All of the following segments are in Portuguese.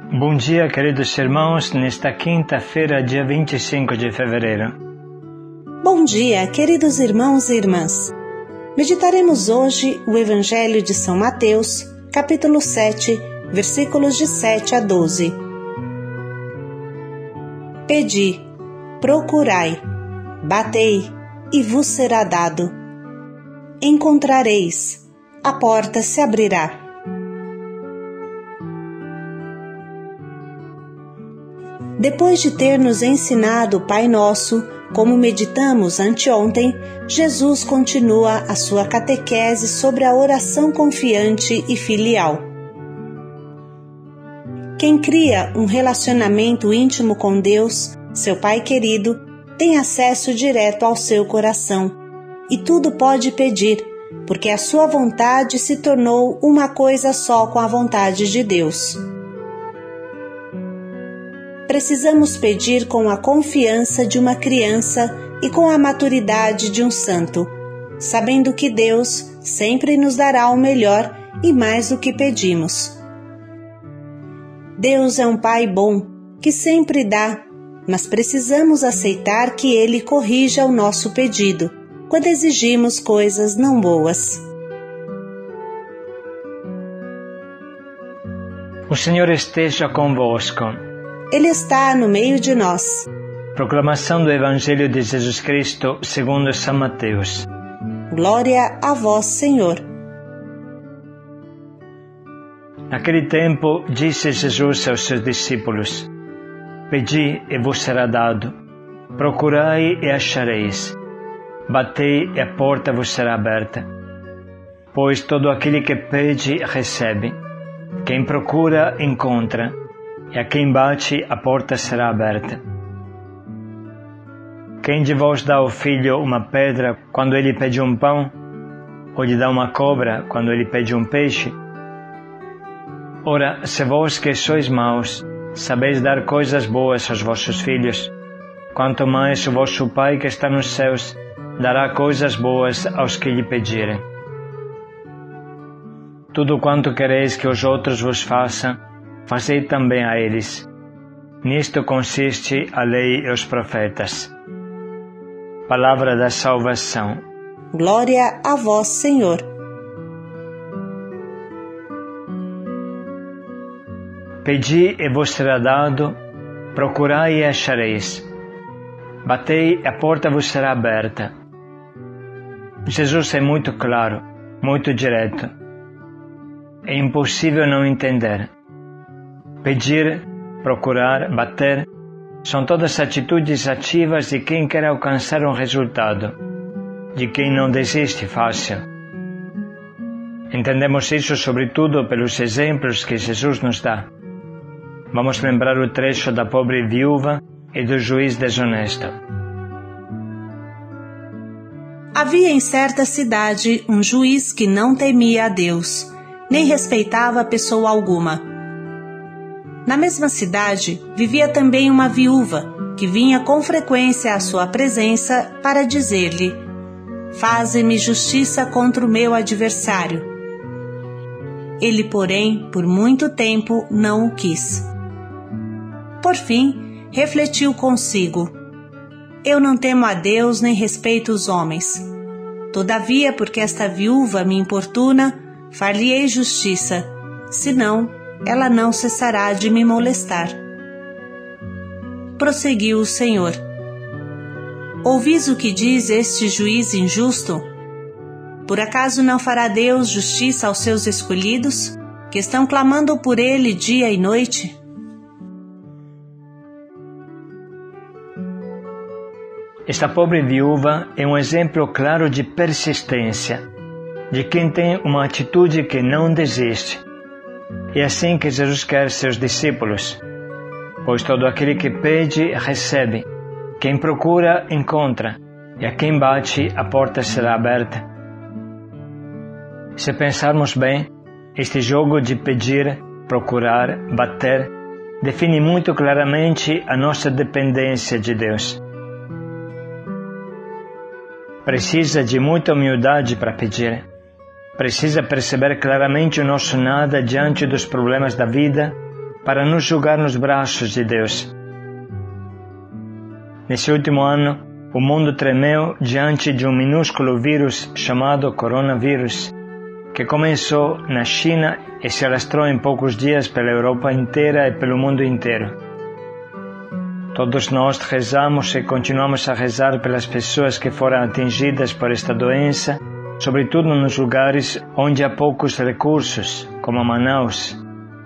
Bom dia, queridos irmãos, nesta quinta-feira, dia 25 de fevereiro. Bom dia, queridos irmãos e irmãs. Meditaremos hoje o Evangelho de São Mateus, capítulo 7, versículos de 7 a 12. Pedi, procurai, batei, e vos será dado. Encontrareis, a porta se abrirá. Depois de ter nos ensinado o Pai Nosso, como meditamos anteontem, Jesus continua a sua catequese sobre a oração confiante e filial. Quem cria um relacionamento íntimo com Deus, seu Pai querido, tem acesso direto ao seu coração e tudo pode pedir, porque a sua vontade se tornou uma coisa só com a vontade de Deus. Precisamos pedir com a confiança de uma criança e com a maturidade de um santo, sabendo que Deus sempre nos dará o melhor e mais do que pedimos. Deus é um Pai bom, que sempre dá, mas precisamos aceitar que Ele corrija o nosso pedido, quando exigimos coisas não boas. O Senhor esteja convosco. Ele está no meio de nós. Proclamação do Evangelho de Jesus Cristo segundo São Mateus. Glória a vós, Senhor. Naquele tempo, disse Jesus aos seus discípulos: Pedi e vos será dado, procurai e achareis, batei e a porta vos será aberta. Pois todo aquele que pede, recebe, quem procura, encontra, e a quem bate, a porta será aberta. Quem de vós dá ao filho uma pedra quando ele pede um pão? Ou lhe dá uma cobra quando ele pede um peixe? Ora, se vós que sois maus, sabeis dar coisas boas aos vossos filhos, quanto mais o vosso Pai que está nos céus dará coisas boas aos que lhe pedirem. Tudo quanto quereis que os outros vos façam, fazei também a eles. Nisto consiste a lei e os profetas. Palavra da salvação. Glória a vós, Senhor. Pedi e vos será dado, procurai e achareis. Batei e a porta vos será aberta. Jesus é muito claro, muito direto. É impossível não entender. Pedir, procurar, bater, são todas atitudes ativas de quem quer alcançar um resultado, de quem não desiste fácil. Entendemos isso sobretudo pelos exemplos que Jesus nos dá. Vamos lembrar o trecho da pobre viúva e do juiz desonesto. Havia em certa cidade um juiz que não temia a Deus, nem respeitava pessoa alguma. Na mesma cidade, vivia também uma viúva, que vinha com frequência à sua presença para dizer-lhe: Faze-me justiça contra o meu adversário. Ele, porém, por muito tempo não o quis. Por fim, refletiu consigo: Eu não temo a Deus nem respeito os homens. Todavia, porque esta viúva me importuna, far-lhe-ei justiça, senão ela não cessará de me molestar. Prosseguiu o Senhor: Ouvis o que diz este juiz injusto? Por acaso não fará Deus justiça aos seus escolhidos, que estão clamando por ele dia e noite? Esta pobre viúva é um exemplo claro de persistência, de quem tem uma atitude que não desiste. É assim que Jesus quer seus discípulos, pois todo aquele que pede, recebe, quem procura, encontra, e a quem bate, a porta será aberta. Se pensarmos bem, este jogo de pedir, procurar, bater, define muito claramente a nossa dependência de Deus. Precisa de muita humildade para pedir. Precisa perceber claramente o nosso nada diante dos problemas da vida, para nos jogar nos braços de Deus. Nesse último ano, o mundo tremeu diante de um minúsculo vírus chamado coronavírus, que começou na China e se alastrou em poucos dias pela Europa inteira e pelo mundo inteiro. Todos nós rezamos e continuamos a rezar pelas pessoas que foram atingidas por esta doença, sobretudo nos lugares onde há poucos recursos, como Manaus.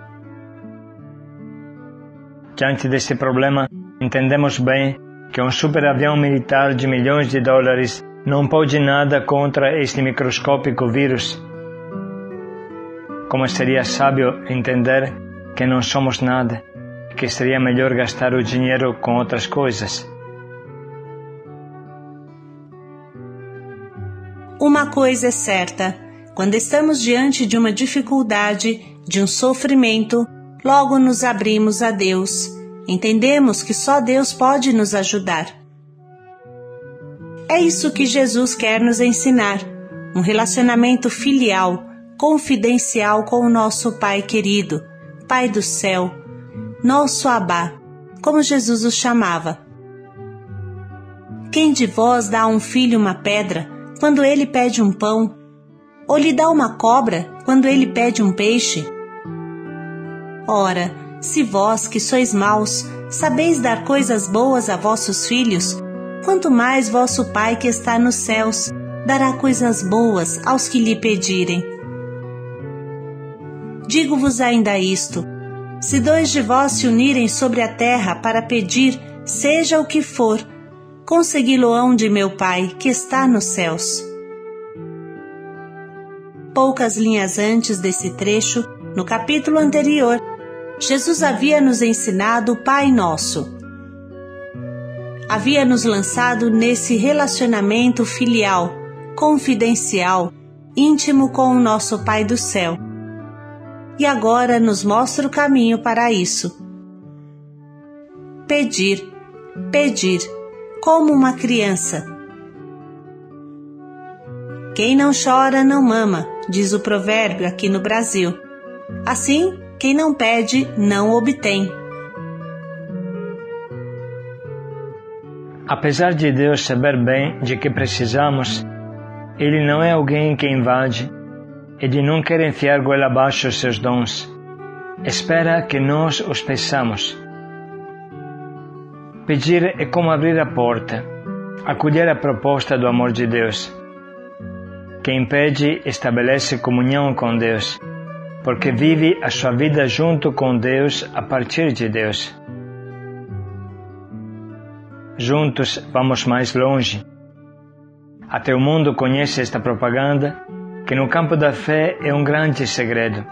Diante desse problema, entendemos bem que um superavião militar de milhões de dólares não pode nada contra este microscópico vírus. Como seria sábio entender que não somos nada, e que seria melhor gastar o dinheiro com outras coisas. Uma coisa é certa: quando estamos diante de uma dificuldade, de um sofrimento, logo nos abrimos a Deus. Entendemos que só Deus pode nos ajudar. É isso que Jesus quer nos ensinar: um relacionamento filial, confidencial com o nosso Pai querido, Pai do céu, nosso Abá, como Jesus o chamava. Quem de vós dá a um filho uma pedra quando ele pede um pão? Ou lhe dá uma cobra quando ele pede um peixe? Ora, se vós, que sois maus, sabeis dar coisas boas a vossos filhos, quanto mais vosso Pai que está nos céus dará coisas boas aos que lhe pedirem. Digo-vos ainda isto: se 2 de vós se unirem sobre a terra para pedir, seja o que for, consegui-lo-ão de meu Pai que está nos céus. Poucas linhas antes desse trecho, no capítulo anterior, Jesus havia nos ensinado o Pai Nosso. Havia nos lançado nesse relacionamento filial, confidencial, íntimo com o nosso Pai do céu. E agora nos mostra o caminho para isso. Pedir, pedir, como uma criança. Quem não chora não mama, diz o provérbio aqui no Brasil. Assim, quem não pede, não obtém. Apesar de Deus saber bem de que precisamos, Ele não é alguém que invade. Ele não quer enfiar goela abaixo os seus dons. Espera que nós os peçamos. Pedir é como abrir a porta, acolher a proposta do amor de Deus. Quem pede estabelece comunhão com Deus, porque vive a sua vida junto com Deus a partir de Deus. Juntos vamos mais longe. Até o mundo conhece esta propaganda, que no campo da fé é um grande segredo.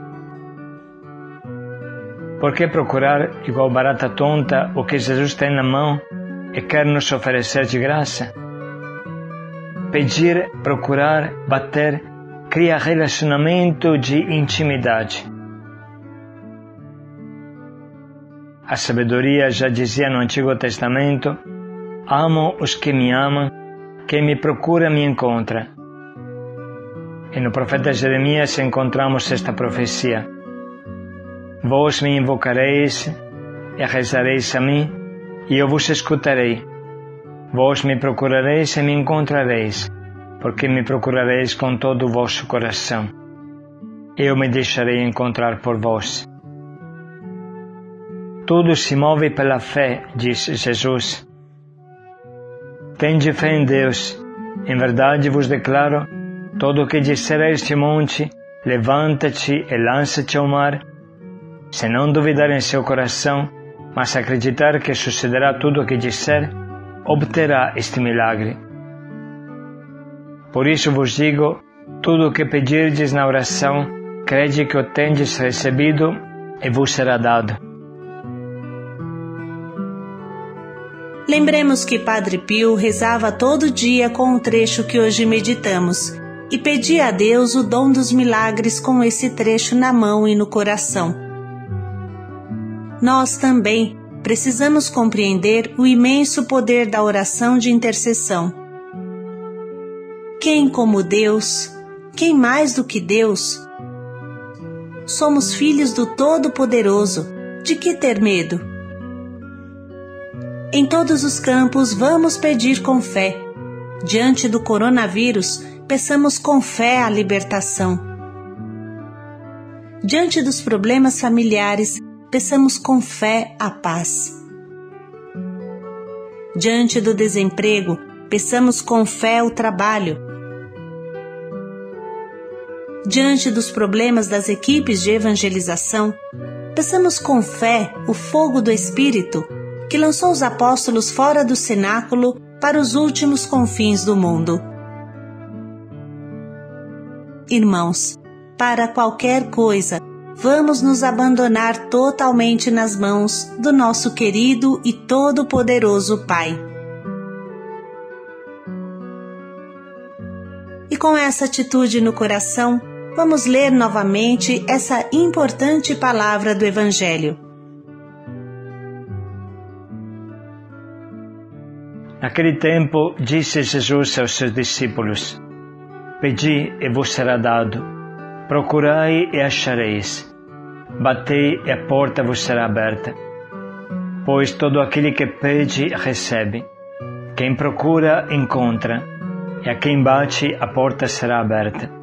Por que procurar, igual barata tonta, o que Jesus tem na mão e quer nos oferecer de graça? Pedir, procurar, bater, cria relacionamento de intimidade. A sabedoria já dizia no Antigo Testamento: amo os que me amam, quem me procura me encontra. E no profeta Jeremias encontramos esta profecia: vós me invocareis e rezareis a mim, e eu vos escutarei. Vós me procurareis e me encontrareis, porque me procurareis com todo o vosso coração. Eu me deixarei encontrar por vós. Tudo se move pela fé, diz Jesus. Tende fé em Deus. Em verdade vos declaro, todo o que disser a este monte, levanta-te e lança-te ao mar, se não duvidar em seu coração, mas acreditar que sucederá tudo o que disser, obterá este milagre. Por isso vos digo, tudo o que pedirdes na oração, crede que o tendes recebido e vos será dado. Lembremos que Padre Pio rezava todo dia com o trecho que hoje meditamos e pedia a Deus o dom dos milagres com esse trecho na mão e no coração. Nós também precisamos compreender o imenso poder da oração de intercessão. Quem como Deus? Quem mais do que Deus? Somos filhos do Todo-Poderoso, De que ter medo? Em todos os campos, vamos pedir com fé. Diante do coronavírus, peçamos com fé a libertação. Diante dos problemas familiares, peçamos com fé a paz. Diante do desemprego, peçamos com fé o trabalho. Diante dos problemas das equipes de evangelização, peçamos com fé o fogo do Espírito, que lançou os apóstolos fora do cenáculo para os últimos confins do mundo. Irmãos, para qualquer coisa, vamos nos abandonar totalmente nas mãos do nosso querido e todo-poderoso Pai. E com essa atitude no coração, vamos ler novamente essa importante palavra do Evangelho. Naquele tempo, disse Jesus aos seus discípulos: Pedi e vos será dado, procurai e achareis, batei e a porta vos será aberta. Pois todo aquele que pede, recebe, quem procura, encontra, e a quem bate, a porta será aberta.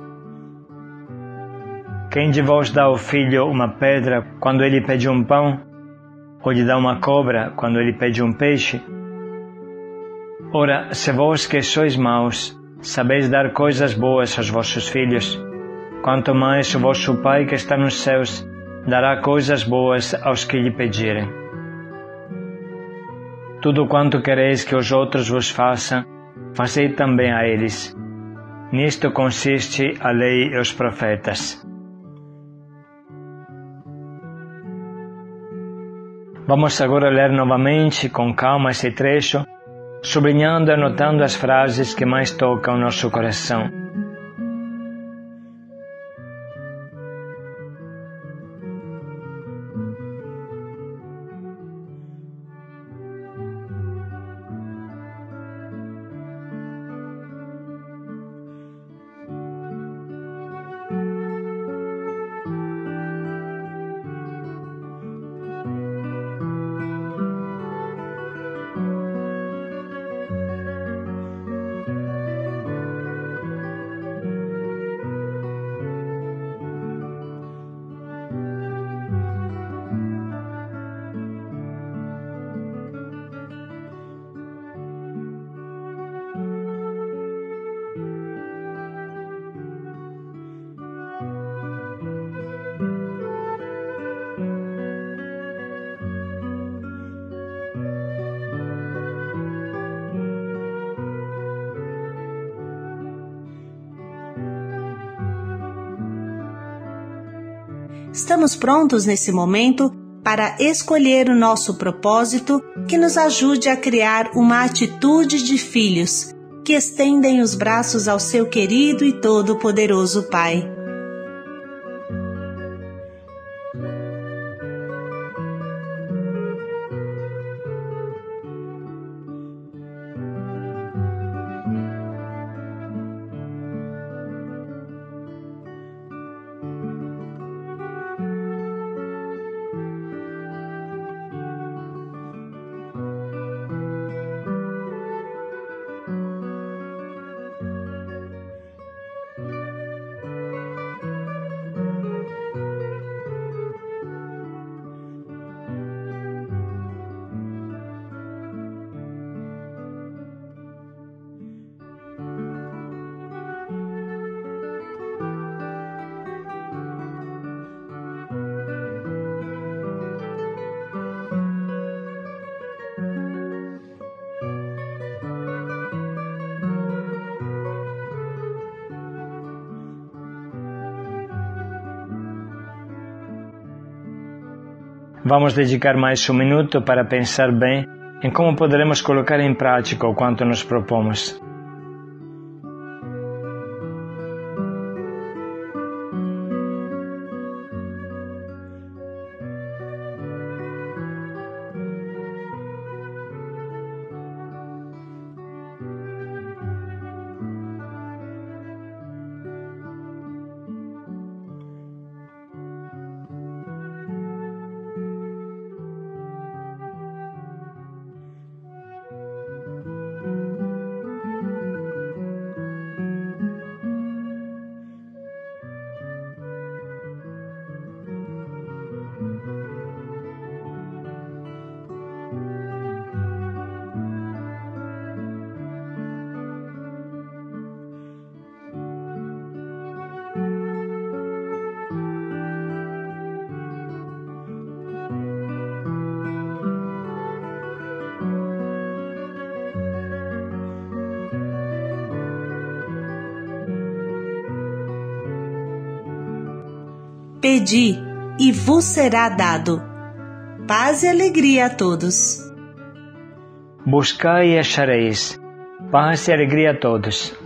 Quem de vós dá ao filho uma pedra quando ele pede um pão? Ou lhe dá uma cobra quando ele pede um peixe? Ora, se vós que sois maus, sabeis dar coisas boas aos vossos filhos, quanto mais o vosso Pai que está nos céus dará coisas boas aos que lhe pedirem. Tudo quanto quereis que os outros vos façam, fazei também a eles. Nisto consiste a lei e os profetas. Vamos agora ler novamente com calma esse trecho, sublinhando e anotando as frases que mais tocam o nosso coração. Estamos prontos nesse momento para escolher o nosso propósito que nos ajude a criar uma atitude de filhos que estendem os braços ao seu querido e todo-poderoso Pai. Vamos dedicar mais um minuto para pensar bem em como poderemos colocar em prática o quanto nos propomos. Pedi, e vos será dado. Paz e alegria a todos. Buscai e achareis. Paz e alegria a todos.